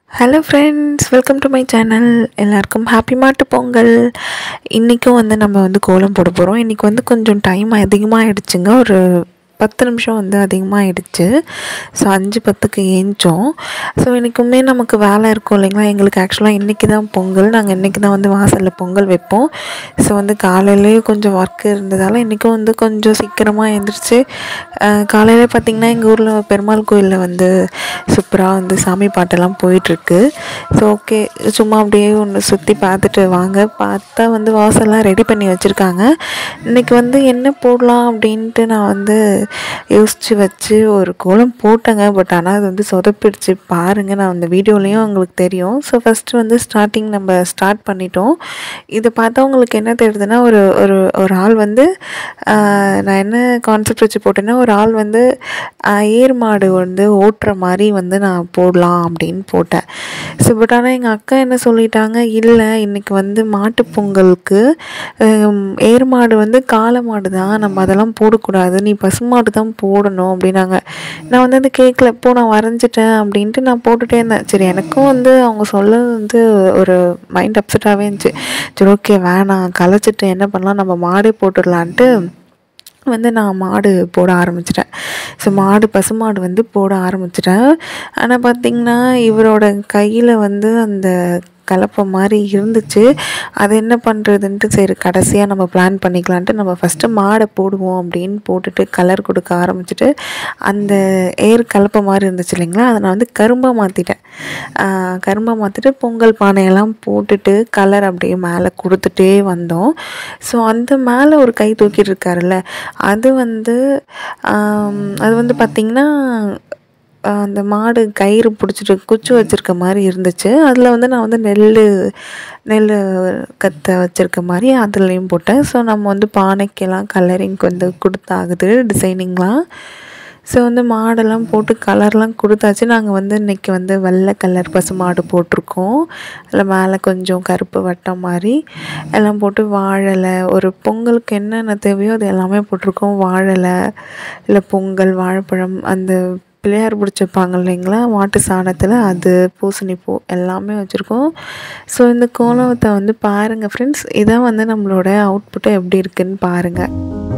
Hello ஃப்ரெண்ட்ஸ், welcome to my channel. எல்லாருக்கும் happy மாட்டு பொங்கல். இன்றைக்கும் நம்ம கோலம் போட போகிறோம். இன்றைக்கி கொஞ்சம் டைம் அதிகமாக ஆகிடுச்சுங்க. ஒரு 10 நிமிஷம் அதிகமாகிடுச்சு. ஸோ 5:10க்கு ஏஞ்சோம். ஸோ இன்றைக்குமே நமக்கு வேலை இருக்கும் இல்லைங்களா. எங்களுக்கு ஆக்சுவலாக இன்றைக்கி தான் பொங்கல். நாங்கள் இன்றைக்கி தான் வாசலில் பொங்கல் வைப்போம். ஸோ காலையிலேயே கொஞ்சம் ஒர்க் இருந்ததால் இன்றைக்கும் கொஞ்சம் சீக்கிரமாக எழுந்திரிச்சு காலையில் பார்த்திங்கன்னா எங்கள் ஊரில் பெருமாள் கோயிலில் சூப்பராக சாமி பாட்டெல்லாம் போயிட்டுருக்கு. ஸோ ஓகே, சும்மா அப்படியே ஒன்று சுற்றி பார்த்துட்டு வாங்க. பார்த்தா வாசல்லாம் ரெடி பண்ணி வச்சுருக்காங்க. இன்றைக்கி என்ன போடலாம் அப்படின்ட்டு நான் யோசித்து வச்சு ஒரு கோலம் போட்டேங்க. பட் ஆனால் அது சொதப்பிடுச்சு. பாருங்கள், நான் அந்த வீடியோலேயும் உங்களுக்கு தெரியும். ஸோ ஃபஸ்ட்டு ஸ்டார்டிங் நம்ம ஸ்டார்ட் பண்ணிட்டோம். இதை பார்த்தா உங்களுக்கு என்ன தெரியுதுன்னா, ஒரு ஒரு ஒரு ஆள் நான் என்ன கான்செப்ட் வச்சு போட்டேன்னா, ஒரு ஆள் ஏர் மாடு ஓட்டுற மாதிரி நான் போடலாம் அப்படின்னு போட்டேன். ஸோ பட் ஆனால் எங்கள் அக்கா என்ன சொல்லிட்டாங்க, இல்லை இன்றைக்கி மாட்டு பொங்கலுக்கு ஏர் மாடு காளை மாடு தான், நம்ம அதெல்லாம் போடக்கூடாது, நீ பசுமாடு தான் போடணும் அப்படின்னாங்க. நான் அது கேட்கல. இப்போ நான் வரைஞ்சிட்டேன் அப்படின்ட்டு நான் போட்டுகிட்டே இருந்தேன். சரி, எனக்கும் அவங்க சொல்ல ஒரு மைண்ட் அப்செட்டாகவே இருந்துச்சு. சரி ஓகே, வேணாம், கலைச்சிட்டு என்ன பண்ணலாம், நம்ம மாடே போட்டுடலான்ட்டு நான் மாடு போட ஆரம்பிச்சிட்டேன். ஸோ பசுமாடு போட ஆரம்பிச்சிட்டேன். ஆனால் பார்த்திங்கன்னா இவரோட கையில் அந்த கலப்பை மாதிரி இருந்துச்சு. அது என்ன பண்ணுறதுன்ட்டு சரி கடைசியாக நம்ம பிளான் பண்ணிக்கலான்ட்டு நம்ம ஃபஸ்ட்டு மாடை போடுவோம் அப்படின்னு போட்டுட்டு கலர் கொடுக்க ஆரம்பிச்சிட்டு அந்த ஏர் கலப்பை மாதிரி இருந்துச்சு இல்லைங்களா, அதை நான் கரும்பாக மாற்றிட்டேன். கரும்பாக மாற்றிட்டு பொங்கல் பானையெல்லாம் போட்டுட்டு கலர் அப்படியே மேலே கொடுத்துட்டே வந்தோம். ஸோ அந்த மேலே ஒரு கை தூக்கிட்டு இருக்காருல்ல, அது அது பார்த்திங்கன்னா அந்த மாடு கயிறு பிடிச்சிட்டு குச்சி வச்சுருக்க மாதிரி இருந்துச்சு. அதில் நான் நெல் கத்தை வச்சுருக்க மாதிரி அதுலேயும் போட்டேன். ஸோ நம்ம பானைக்கெல்லாம் கலரிங் கொடுத்தாகுது, டிசைனிங்லாம். ஸோ மாடெல்லாம் போட்டு கலர்லாம் கொடுத்தாச்சு. நாங்கள் இன்றைக்கி வெள்ளை கலர் பசு மாடு போட்டிருக்கோம். அதில் மேலே கொஞ்சம் கருப்பு வட்டம் மாதிரி எல்லாம் போட்டு வாழலை, ஒரு பொங்கலுக்கு என்னென்ன தேவையோ அது எல்லாமே போட்டிருக்கோம். வாழலை இல்லை பொங்கல், வாழைப்பழம், அந்த பிள்ளையார் பிடிச்சிருப்பாங்க இல்லைங்களா மாட்டு சாணத்தில், அது பூசணி பூ எல்லாமே வச்சுருக்கோம். ஸோ இந்த கோலத்தை பாருங்கள் ஃப்ரெண்ட்ஸ். இதான் நம்மளோட அவுட்புட்டு எப்படி இருக்குதுன்னு பாருங்கள்.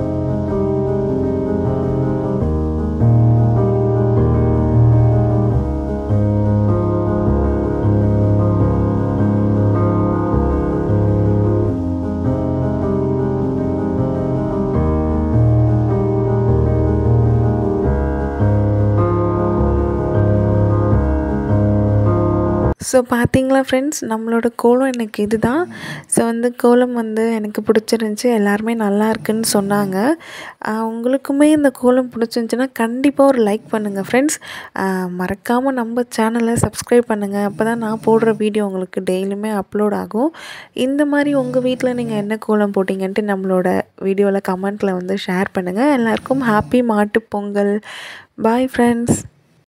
ஸோ பார்த்தீங்களா ஃப்ரெண்ட்ஸ், நம்மளோட கோலம் எனக்கு இது தான். ஸோ கோலம் எனக்கு பிடிச்சிருந்துச்சி. எல்லாருமே நல்லா இருக்குன்னு சொன்னாங்க. உங்களுக்குமே இந்த கோலம் பிடிச்சிருந்துச்சின்னா கண்டிப்பாக ஒரு லைக் பண்ணுங்கள் ஃப்ரெண்ட்ஸ். மறக்காமல் நம்ம சேனலை சப்ஸ்கிரைப் பண்ணுங்கள். அப்போ தான் நான் போடுற வீடியோ உங்களுக்கு டெய்லியுமே அப்லோட் ஆகும். இந்த மாதிரி உங்கள் வீட்டில் நீங்கள் என்ன கோலம் போட்டிங்கன்ட்டு நம்மளோட வீடியோவில் கமெண்ட்டில் ஷேர் பண்ணுங்கள். எல்லாருக்கும் ஹாப்பி மாட்டு பொங்கல். Bye friends.